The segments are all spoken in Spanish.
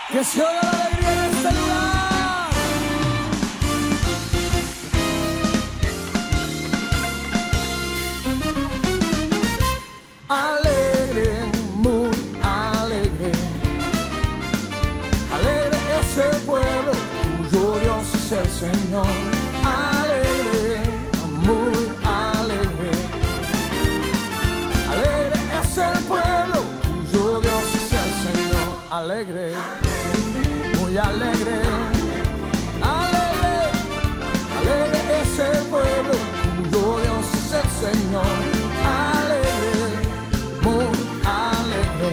Que se oiga la alegría en este lugar. Alegre, muy alegre. Alegre es el pueblo, cuyo Dios es el Señor. Alegre, muy alegre. Alegre es el pueblo, cuyo Dios es el Señor. Alegre, muy alegre. Alegre, alegre es el pueblo, cuyo Dios es el Señor. Alegre, muy alegre.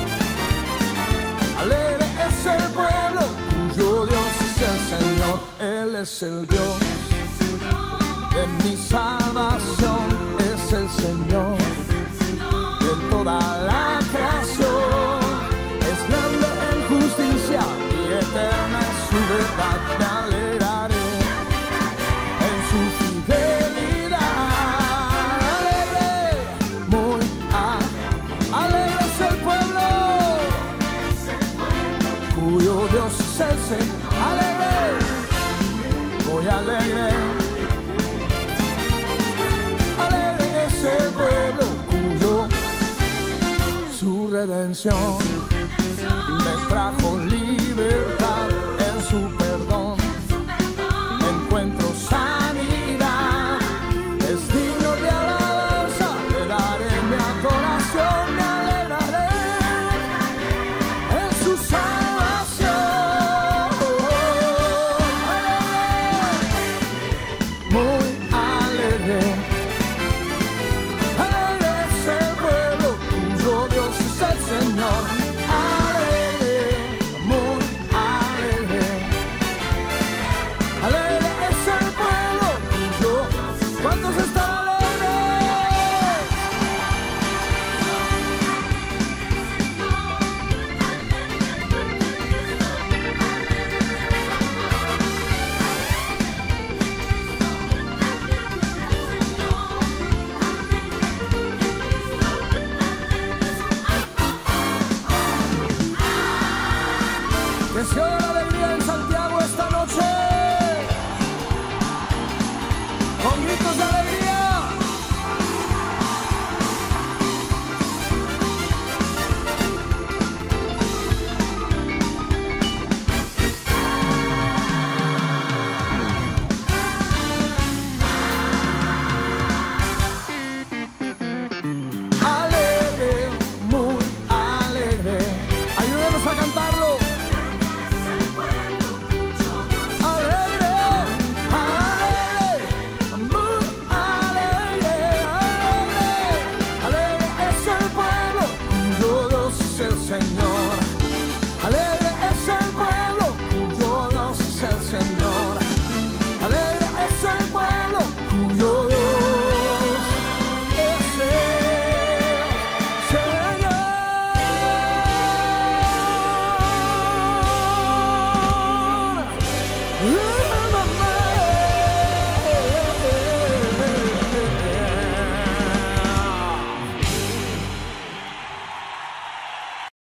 Alegre es el pueblo, cuyo Dios es el Señor. Él es el Dios de mi salvación, es el Señor de toda la creación. Es grande en justicia y eterna es su verdad. Me alegraré en su fidelidad. Alegre, muy alegre es el pueblo, cuyo Dios es el Señor. Alegre, muy alegre. Alegre es el pueblo, cuyo su redención me trajo libertad. En su perdón encuentro sanidad. Es digno de alabanza, le daré mi adoración. Me alegraré en su salvación. Muy alegre. Alegre es el pueblo, cuyo Dios es el Señor. Alegre, muy alegre. Alegre es el pueblo, cuyo. ¿Cuántos están alegres? Que se oiga